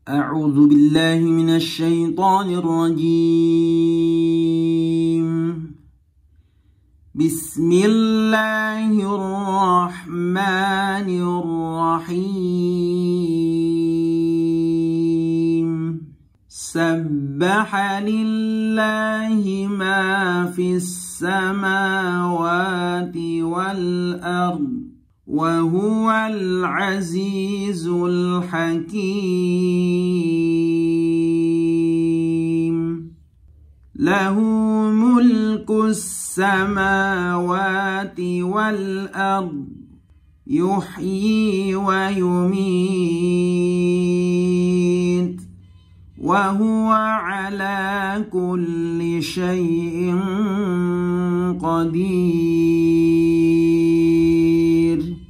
أعوذ بالله من الشيطان الرجيم. بسم الله الرحمن الرحيم. سبح لله ما في السماوات والأرض وهو العزيز الحكيم. له ملك السماوات والأرض يحيي ويميت وهو على كل شيء قدير.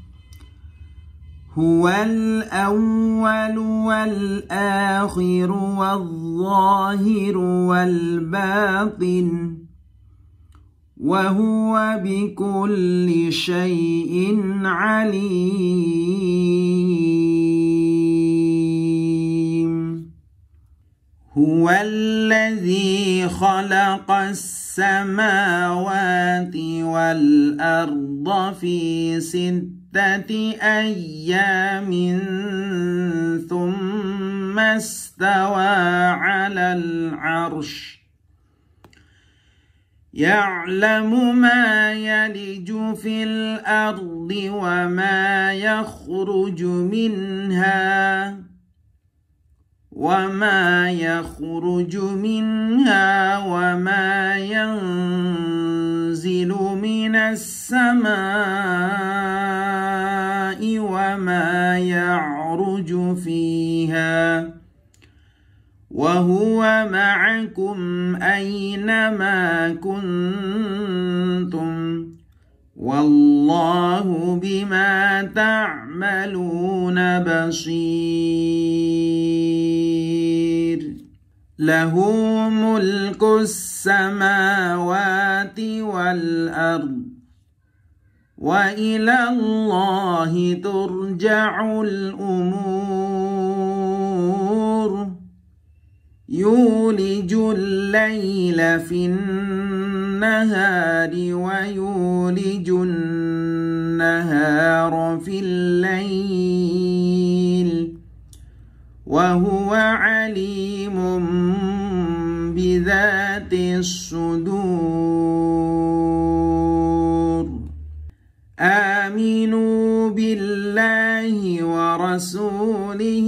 هو الأول والآخر والظاهر والباطن وهو بكل شيء عليم. هو الذي خلق السماوات والأرض في 6 أيام ثم استوى على العرش يعلم ما يلج في الأرض وما يخرج منها وما ينزل من السماء وما يعرج فيها وهو معكم أينما كنتم والله بما تعملون بصير. له ملك السماوات والأرض وإلى الله ترجع الأمور. يولج الليل في النهار ويولج النهار في الليل وهو عليم بذات الصدور. آمنوا بالله ورسوله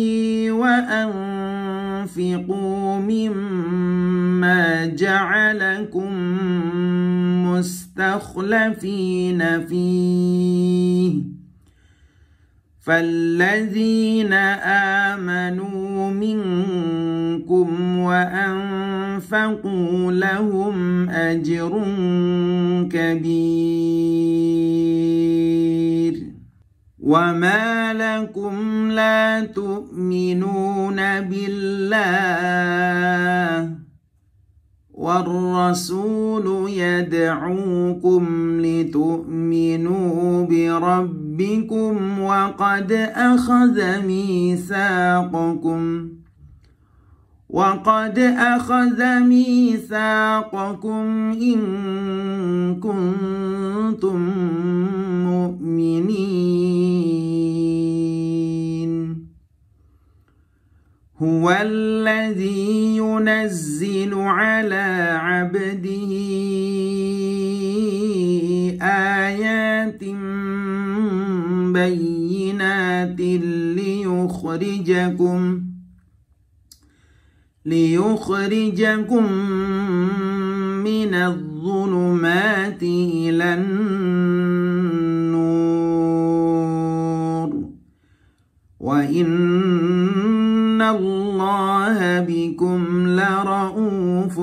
وأنفقوا مما جعلكم مستخلفين فيه فالذين آمنوا منكم وأنفقوا لهم أجر كبير. وما لكم لا تؤمنون بالله والرسول يدعوكم لتؤمنوا بربكم وقد أخذ ميثاقكم إن كنتم مؤمنين. هو الذي ينزل على عبده آيات بينات ليخرجكم من الظلمات إلى النور وإن الله بكم لرؤوف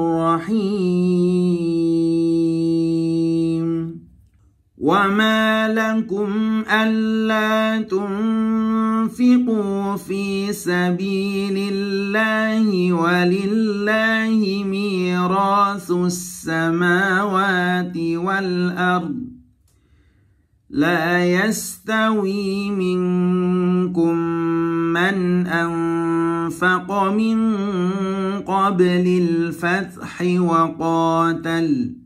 رحيم. وما لكم ألا تنفقوا في سبيل الله ولله ميراث السماوات والأرض لا يستوي منكم من أنفق من قبل الفتح وقاتل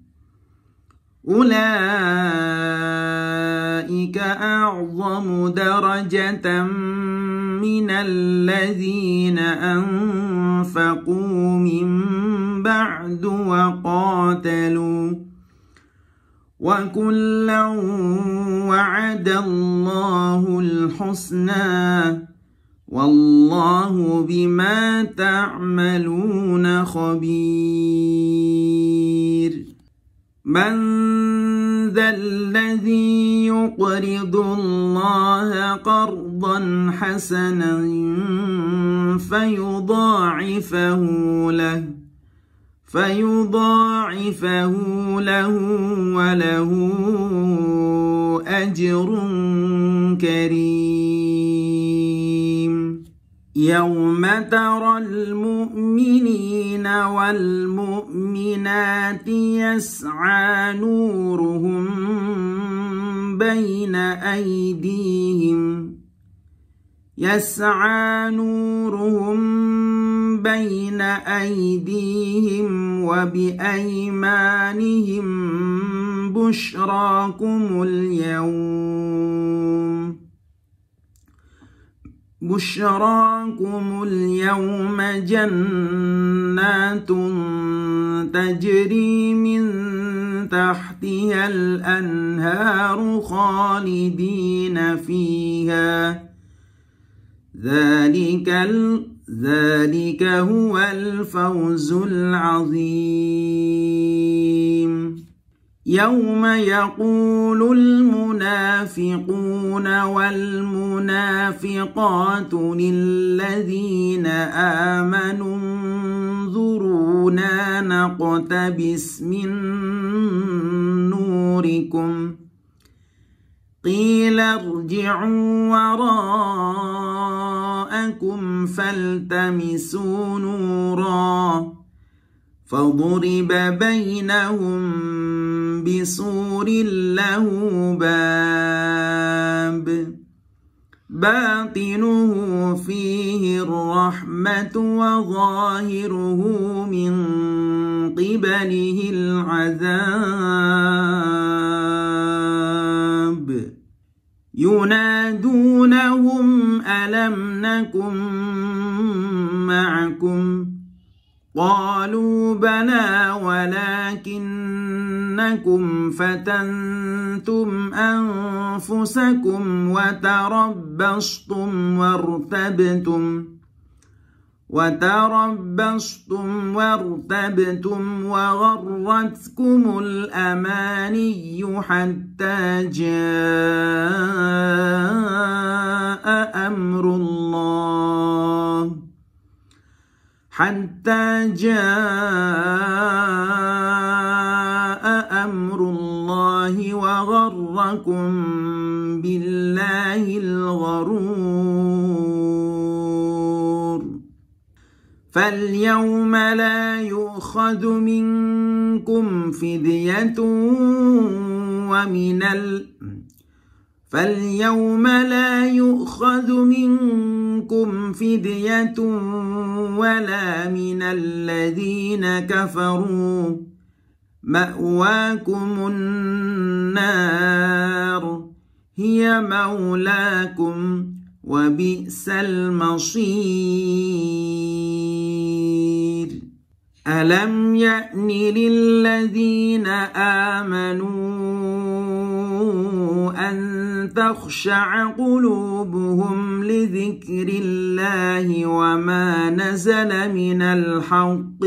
أولئك أعظم درجة من الذين أنفقوا من بعد وقاتلوا وكلا وعد الله الحسنى والله بما تعملون خبير. من ذا الذي يقرض الله قرضا حسنا فيضاعفه له وله أجر كريم. يوم ترى المؤمنين والمؤمنات يسعى نورهم بين أيديهم وبأيمانهم بشراكم اليوم جنات تجري من تحتها الأنهار خالدين فيها ذلك هو الفوز العظيم. يوم يقول المنافقون والمنافقات للذين آمنوا انظرونا نقتبس من نوركم قيل ارجعوا وراءكم فالتمسوا نورا فضرب بينهم بسور له باب باطنه فيه الرحمة وظاهره من قبله العذاب. ينادونهم ألم نكن معكم قالوا بلى ولكنكم فتنتم أنفسكم وتربصتم وارتبتم وغرتكم الأماني حتى جاء أمر الله وغركم بالله الغرور. فاليوم لا يؤخذ منكم فدية ولا من الذين كفروا مأواكم النار هي مولاكم وبئس المصير. ألم يأن للذين آمنوا أن تخشع قلوبهم لذكر الله وما نزل من الحق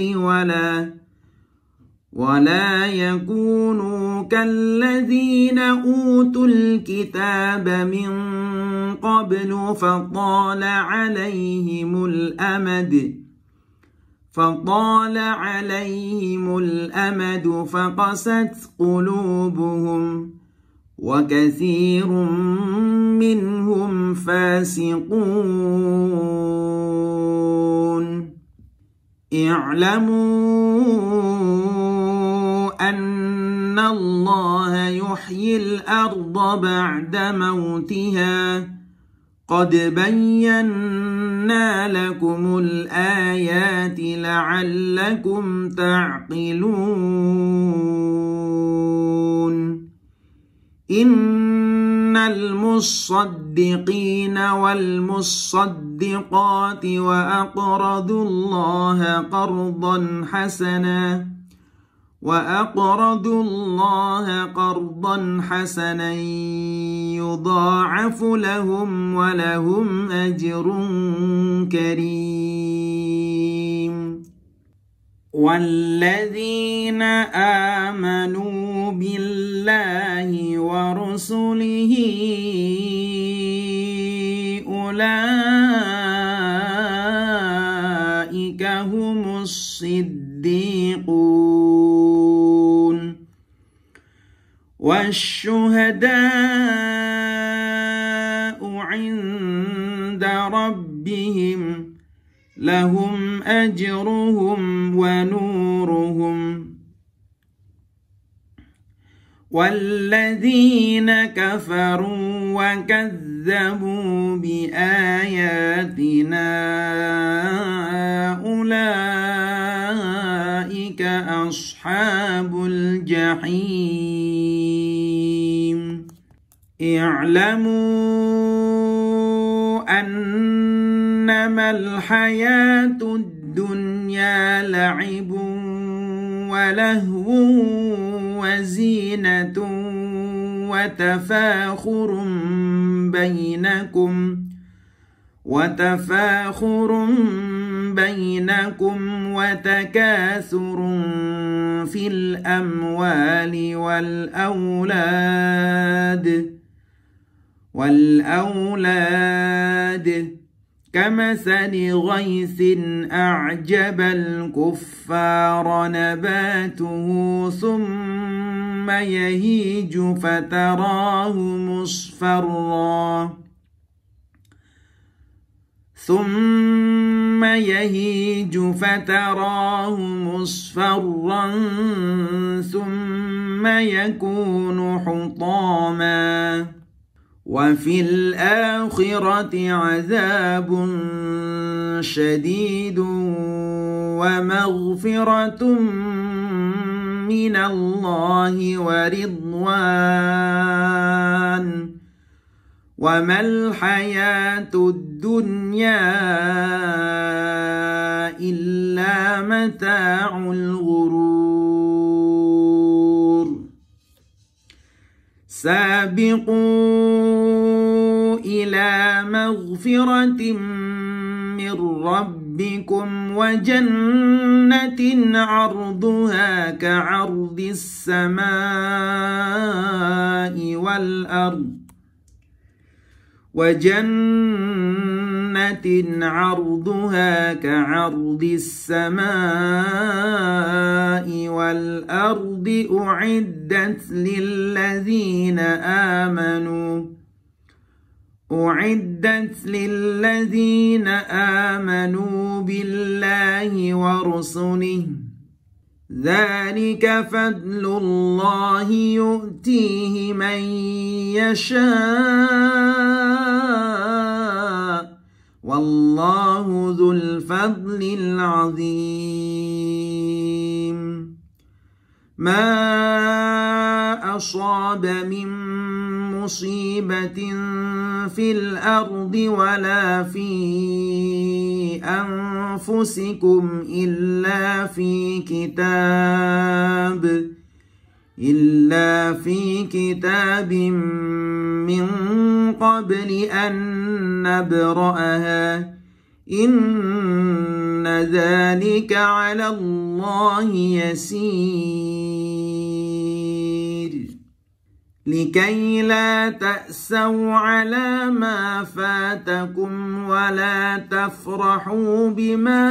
ولا يكونوا كالذين أوتوا الكتاب من قبل فطال عليهم الأمد فقست قلوبهم وكثير منهم فاسقون. اعلموا أن إن الله يحيي الأرض بعد موتها قد بينا لكم الآيات لعلكم تعقلون إن المصدقين والمصدقات وأقرضوا الله قرضا حسنا يضاعف لهم ولهم أجر كريم والذين آمنوا بالله ورسله أولئك هم الصديقون والشهداء عند ربهم لهم أجرهم ونورهم والذين كفروا وكذبوا بآياتنا أولئك أصحاب الجحيم اعلموا أنما الحياة الدنيا لعب ولهو وزينة وتفاخر بينكم وتكاثر في الأموال والأولاد كمثل غيث أعجب الكفار نباته ثم يهيج فتراه مصفرا ثم يكون حطاما وفي الآخرة عذاب شديد ومغفرة من الله ورضوان وما الحياة الدنيا إلا متاع الغرور سابقوا إلى مغفرة من ربكم وجنة عرضها كعرض السماء والأرض أعدت للذين آمنوا بالله ورسله ذلك فضل الله يؤتيه من يشاء والله ذو الفضل العظيم ما أصاب من مصيبة في الأرض ولا في أنفسكم إلا في كتاب من قبل أن نبرأها إن ذلك على الله يسير لكي لا تأسوا على ما فاتكم ولا تفرحوا بما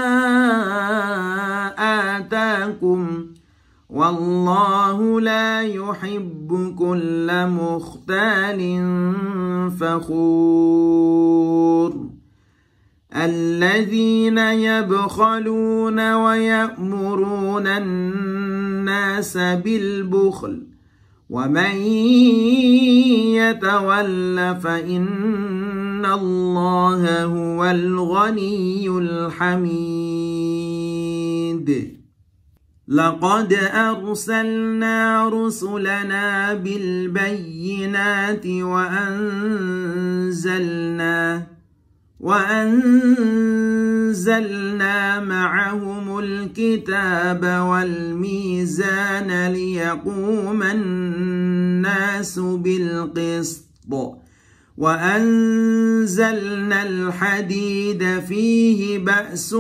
آتاكم والله لا يحب كل مختال فخور الذين يبخلون ويأمرون الناس بالبخل ومن يتول فإن الله هو الغني الحميد لقد أرسلنا رسلنا بالبينات وأنزلنا معهم الكتاب والميزان ليقوم الناس بالقسط وأنزلنا الحديد فيه بأس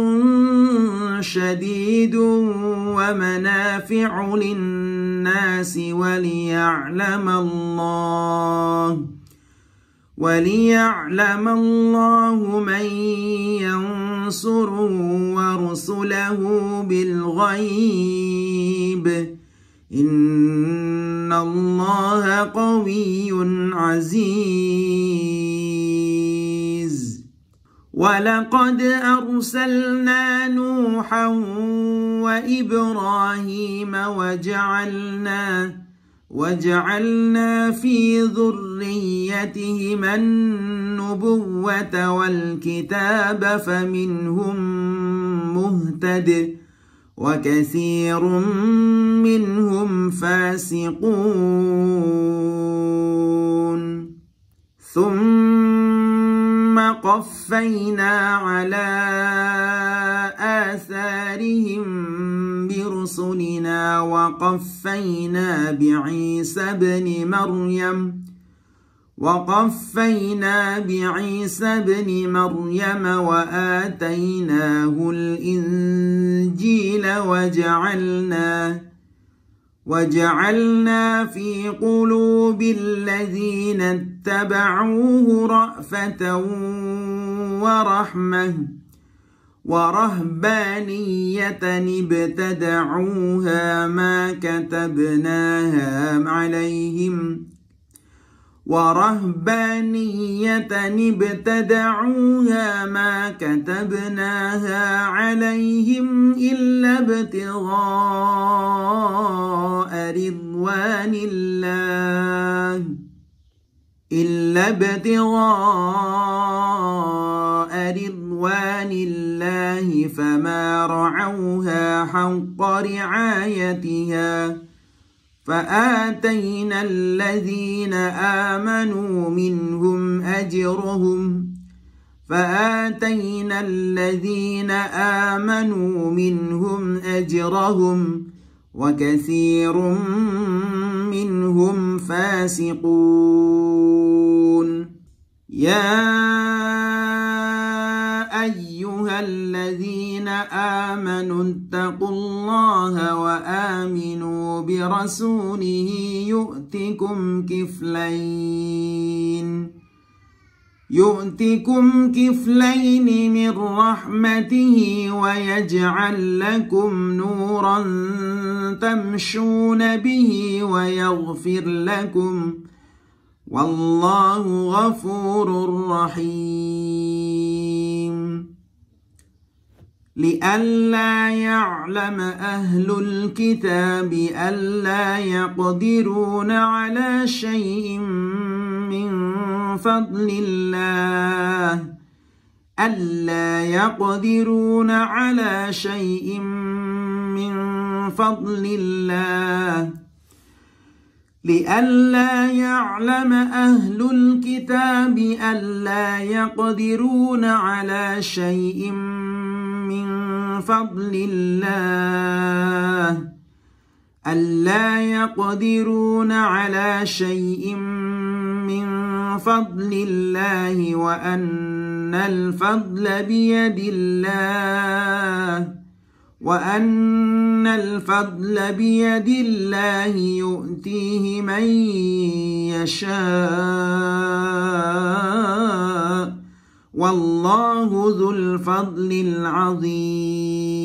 شديد ومنافع للناس وليعلم الله من ينصره ورسله بالغيب إن الله قوي عزيز ولقد أرسلنا نوحا وإبراهيم وجعلنا في ذريتهما النبوة والكتاب فمنهم مهتد وكثير منهم فاسقون ثم قفينا على آثارهم برسلنا وقفينا بعيسى بن مريم وآتيناه الإنجيل وجعلنا في قلوب الذين اتبعوه رأفة ورهبانية ابتدعوها ما كتبناها عليهم إلا ابتغاء رضوان الله فما رعوها حق رعايتها فآتينا الذين آمنوا منهم أجرهم وكثير منهم فاسقون يا أيها الذين آمنوا اتقوا الله وآمنوا برسوله يؤتكم كفلين من رحمته ويجعل لكم نورا تمشون به ويغفر لكم والله غفور رحيم لئلا يعلم أهل الكتاب ألا يقدرون على شيء من فضل الله لئلا يعلم أهل الكتاب ألا يقدرون على شيء من فضل الله وأن الفضل بيد الله يؤتيه من يشاء والله ذو الفضل العظيم